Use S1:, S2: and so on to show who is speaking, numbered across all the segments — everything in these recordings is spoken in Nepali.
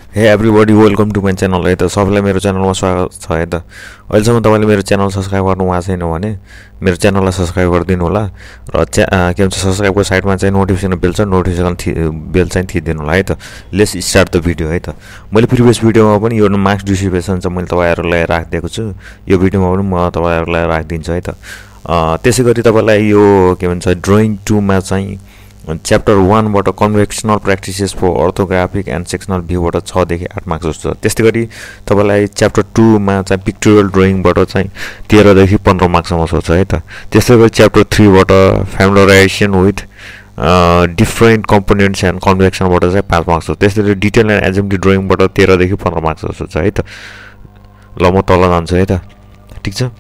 S1: हे everybody welcome to my channel है त सबैलाई मेरो च्यानलमा स्वागत छ है त अहिलेसम्म तपाईँले मेरो च्यानल सब्सक्राइब गर्नुभएको छैन भने मेरो च्यानललाई सब्सक्राइब गरिदिनु होला र के भन्छ सब्सक्राइबको साइडमा चाहिँ नोटिफिकेसन बेल छ नोटिफिकेसन बेल चाहिँ थिचिदिनु होला है त लेट्स स्टार्ट द भिडियो है त मैले प्रिभियस भिडियोमा पनि यो मार्क्स डिस्ट्रिब्युसन चाहिँ मैले तपाईँहरूलाई राखिदिएको छु यो भिडियोमा पनि म तपाईँहरूलाई राखिदिन्छु है त त्यसै गरी तपाईँलाई यो के भन्छ ड्रइङ 2 मा चाहिँ च्याप्टर 1 बाट conventional practices for orthographic and sectional भ्यूबाट 6 देखि 8 मार्क्स जस्तो छ। त्यस्तै गरी तपाईलाई च्याप्टर 2 मा चाहिँ पिक्टोरियल ड्रइङबाट चाहिँ 13 देखि 15 मार्क्ससम्म सोध्छ है त। त्यस्तै गरी च्याप्टर 3 बाट familiarisation with different components and कन्भेक्सनबाट चाहिँ 5 मार्क्स हो। त्यस्तै गरी डिटेल एन्ड एजेम्बली ड्रइङबाट 13 देखि 15 मार्क्स जस्तो छ है त। ल म तल जान्छु है त, ठीक छ।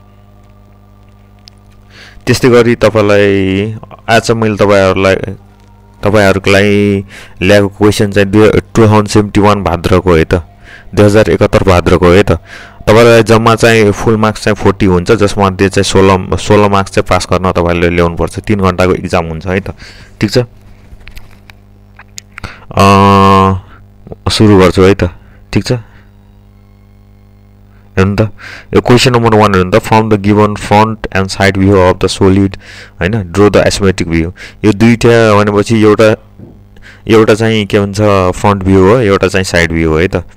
S1: त्यस्तै गरी तपाईलाई आज मैले तपाईहरुलाई ल्याएको क्वेशन चाहिँ 2071 भाद्रको है त, 2071 भाद्रको है त। तपाईलाई जम्मा चाहिँ फुल मार्क्स चाहिँ 40 हुन्छ, जसमा चाहिँ 16 मार्क्स चाहिँ पास गर्न तपाईले ल्याउनु पर्छ। 3 घण्टाको एक्जाम हुन्छ है त, ठीक छ। सुरु गर्छु है त, ठीक छ। हेर्नु त यो क्वेशन नम्बर 1 हेर्नु त, from the given front and side view of the solid हैन, ड्र द आइसोमेट्रिक भ्यू। यो दुईटा भनेपछि एउटा चाहिँ के भन्छ फ्रन्ट भ्यू हो, एउटा चाहिँ साइड भ्यू हो है त।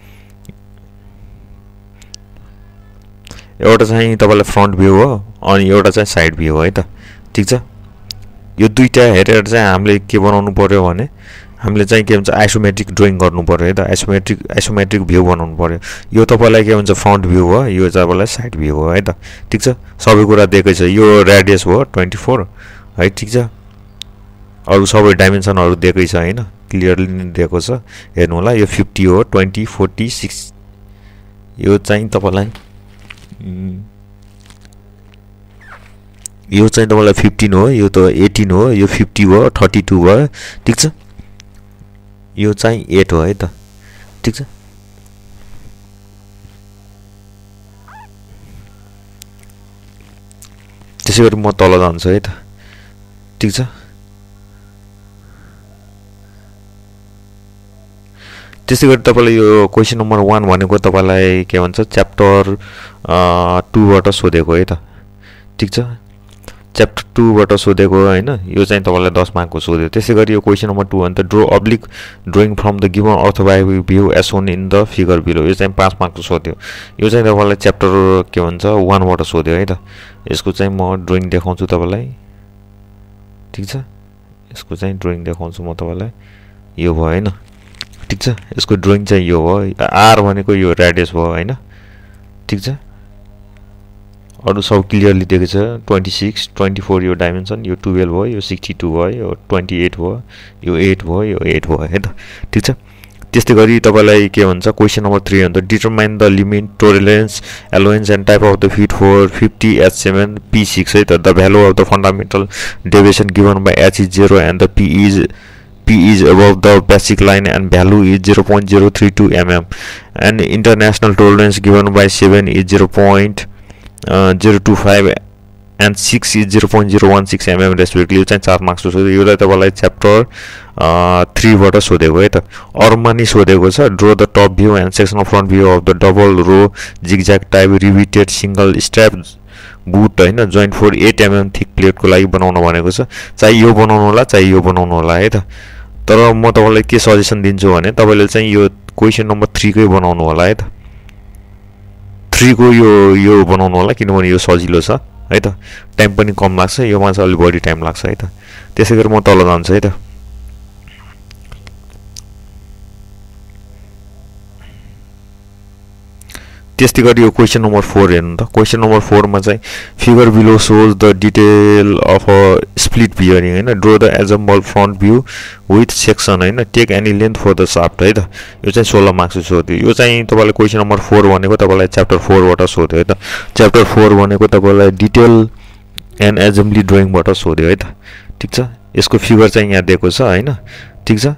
S1: एउटा चाहिँ तपाईलाई फ्रन्ट भ्यू हो अनि एउटा चाहिँ साइड भ्यू हो है त, ठीक छ। यो दुईटा हेरेर चाहिँ हामीले के बनाउनु पर्यो भने हामीले चाहिँ के भन्छ आइसोमेट्रिक ड्रइङ गर्नु पर्यो है त। आइसोमेट्रिक भ्यू बनाउनु पर्यो। यो तपाईलाई के भन्छ फ्रन्ट भ्यू हो, यो तपाईलाई साइड भ्यू हो है त, ठीक छ। सबै कुरा दिएकै छ। यो रेडियस हो 24 है, ठीक छ। अरु सबै डाइमेन्सनहरु दिएकै छ हैन, क्लियरली दिएको छ। हेर्नु होला यो 50 हो, 20 40 6 यो चाहिँ तपाईलाई यो चाहिँ तपाईलाई 15 हो, यो त 18 हो, यो 50 हो, 32 भयो, ठीक छ। यो चाहिँ 8 हो है त, ठीक छ। त्यसै गरी म तल जान्छु है त, ठीक छ। त्यसै गरी तपाईलाई यो क्वेशन नम्बर 1 भनेको तपाईलाई के भन्छ च्याप्टर 2 बाट सोधेको है त, ठीक छ। च्याप्टर 2 बाट सोधेको हैन, यो चाहिँ तपाईलाई 10 मार्कको सोध्यो। त्यसै गरी यो क्वेशन नम्बर 2 अन्त draw oblique drawing from the given orthographic view as shown in the figure below. यो चाहिँ 5 मार्कको सोध्यो। यो चाहिँ तपाईलाई च्याप्टर के भन्छ 1 बाट सोध्यो है त। यसको चाहिँ म ड्रइङ देखाउँछु तपाईलाई, ठीक छ। यसको चाहिँ ड्रइङ देखाउँछु म तपाईलाई। यो भयो हैन, ठीक छ। यसको ड्रइङ चाहिँ यो हो, आर भनेको यो रेडियस भयो हैन, ठीक छ। अरु सब क्लियरली दिएको छ। 26 24 यो डाइमेन्सन, यो 12 भयो, यो 62 भयो, यो 28 भयो, यो 8 भयो, यो 8 भयो है त, ठीक छ। त्यस्तै गरी तपाईलाई के भन्छ क्वेशन नम्बर 3 अन्त determine the limit tolerance allowance and type of the fit for 50 H7 P6 है त। The value of the fundamental deviation given by H is 0 and the P is above the basic line and value is 0.032 mm and international tolerance given by 7 is 0.025 and 6 is 0.016 mm respectively। यो चाहिँ 4 मार्क्स सोध्यो। योलाई तपाईलाई च्याप्टर 3 बाट सोधेको है त। अरुमा नि सोधेको छ draw the top view and sectional front view of the double row zigzag type riveted single strap butt हैन, जोइन्ट फर 8 mm थिक प्लेटको लागि बनाउन भनेको छ। चाहिँ यो बनाउनु होला, चाहिँ यो बनाउनु होला है त। तर म तपाईलाई के सजेसन दिन्छु भने तपाईले चाहिँ यो क्वेशन नम्बर 3 कै बनाउनु होला है त। 3 को यो बनाउनु होला, किनभने यो सजिलो छ है त। टाइम पनि कम लाग्छ, योमा चाहिँ अलि बढी टाइम लाग्छ है त। त्यसै गरी म तल जान्छु है त। त्यस्तै गरी यो क्वेशन नम्बर 4 हेर्नु त। क्वेशन नम्बर 4 मा चाहिँ figure below shows the detail of a split bearing हैन, draw the assemble front view with section हैन, take any length for the shaft है त। यो चाहिँ 16 मार्क्स सोध्यो। यो चाहिँ तपाईलाई क्वेशन नम्बर 4 भनेको तपाईलाई च्याप्टर 4 बाट सोध्यो है त। च्याप्टर 4 भनेको तपाईलाई डिटेल एन्ड एजेम्बली ड्रइङ बाट सोध्यो है त, ठीक छ। यसको फिगर चाहिँ यहाँ दिएको छ हैन, ठीक छ।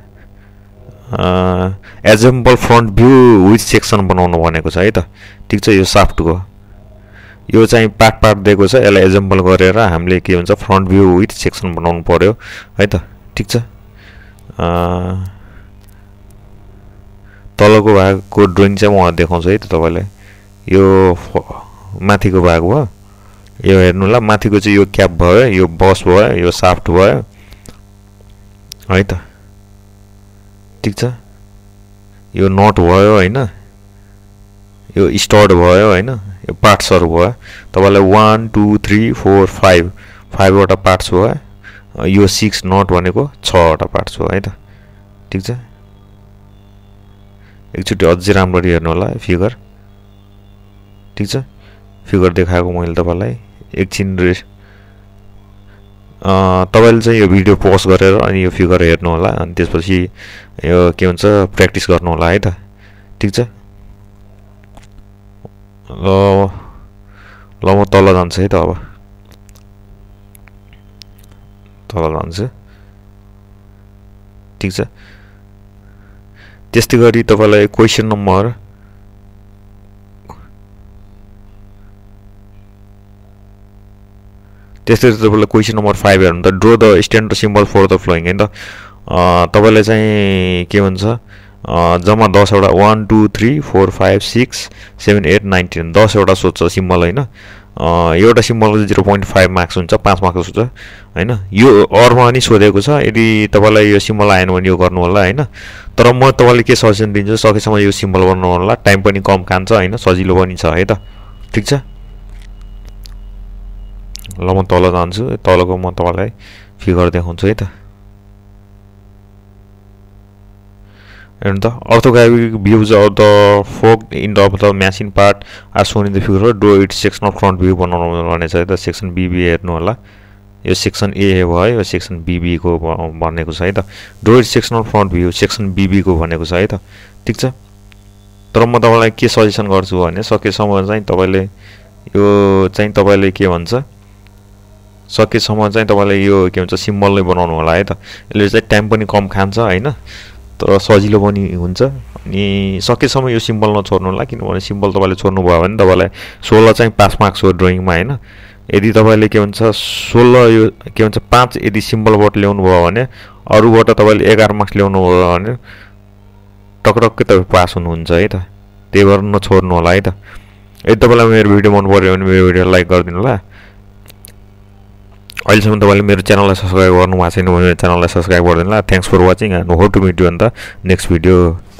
S1: Assemble front view with section बनाउनु भनेको छ है त, ठीक छ। यो शाफ्टको यो चाहिँ पार्ट दिएको छ, यसलाई एजेम्बल गरेर हामीले के भन्छ फ्रन्ट भ्यू विथ सेक्सन बनाउनु पर्यो है त, ठीक छ। तलको भागको ड्रइङ चाहिँ म देखाउँछु है त तपाईलाई यो माथिको भाग भयो यो हेर्नु ल माथिको चाहिँ यो क्याप भयो यो बस भयो यो साफ्ट भयो है त ठीक छ यो नट भयो हैन यो स्टड भयो हैन यो पार्ट्सहरु भयो तपाईलाई 1 2 3 4 5 5 वटा पार्ट्स भयो यो 6 नट भनेको 6 वटा पार्ट्स हो है त ठीक छ एकचोटी अझै राम्ररी हेर्नु होला फिगर ठीक छ फिगर देखाएको मैले तपाईलाई एकछिन तपाईले चाहिँ यो भिडियो पज गरेर अनि यो फिगर हेर्नु होला अनि त्यसपछि यो के भन्छ प्र्याक्टिस गर्नु होला है त ठीक छ ल म तल जान्छु है त अब तल जान्छु ठीक छ त्यस्तै गरी तपाईलाई क्वेशन नम्बर त्यस्तै तपाईलाई क्वेशन नम्बर 5 हेर्नु त draw the standard symbol for the flowing हैन त तपाईलाई चाहिँ के भन्छ जम्मा 10 वटा 1 2 3 4 5 6 7 8 9 10 10 वटा सोध्छ सिम्बल हैन एउटा सिम्बलको 0.5 मार्क्स हुन्छ 5 मार्क्स हुन्छ हैन यो अरमा पनि सोधेको छ यदि तपाईलाई यो सिम्बल आएन भने यो गर्नु होला हैन तर म तपाईलाई के सजेसन दिन्छु सकेसम्म यो सिम्बल बनाउनु होला टाइम पनि कम खान्छ हैन सजिलो पनि छ है त ठीक छ ल म तल जान्छु तलको म तपाईलाई फिगर देखाउँछु है त and the orthographic views of the fork end of the machine part are shown in the figure. Draw its section of front view बनाउनु भने चाहिँ त सेक्सन बीबी हेर्नु होला यो सेक्सन ए भयो यो सेक्सन बीबी को भनेको छ है त draw its section of front view section B B को भनेको छ है त ठीक छ तर म तपाईलाई के सजेसन गर्छु भने सकेसम्म चाहिँ तपाईले यो चाहिँ तपाईले के भन्छ सकेसम्म चाहिँ तपाईले यो के भन्छ सिम्बल नै बनाउनु होला है त यसले चाहिँ टाइम पनि कम खान्छ हैन तर सजिलो पनि हुन्छ अनि सकेसम्म यो सिम्बल नछोड्नु होला किनभने सिम्बल तपाईले छोड्नु भयो भने तपाईलाई 16 चाहिँ पास मार्क्स हो ड्रइङमा हैन यदि तपाईले के भन्छ 16 यो के भन्छ 5 यदि सिम्बलबाट ल्याउनु भयो भने अरुबाट तपाईले 11 मार्क्स ल्याउनु भयो भने टकटक्कै तपाई पास हुनुहुन्छ है त त्यही भएर नछोड्नु होला है त यदि तपाईलाई मेरो भिडियो मन पर्यो भने मेरो भिडियो लाइक गरिदिनु होला अहिलेसम्म तपाईले मेरो च्यानललाई सब्स्क्राइब गर्नु भएको छैन भने मेरो च्यानललाई सब्स्क्राइब गरिदिनु होला thanks for watching and hope to meet you in the next video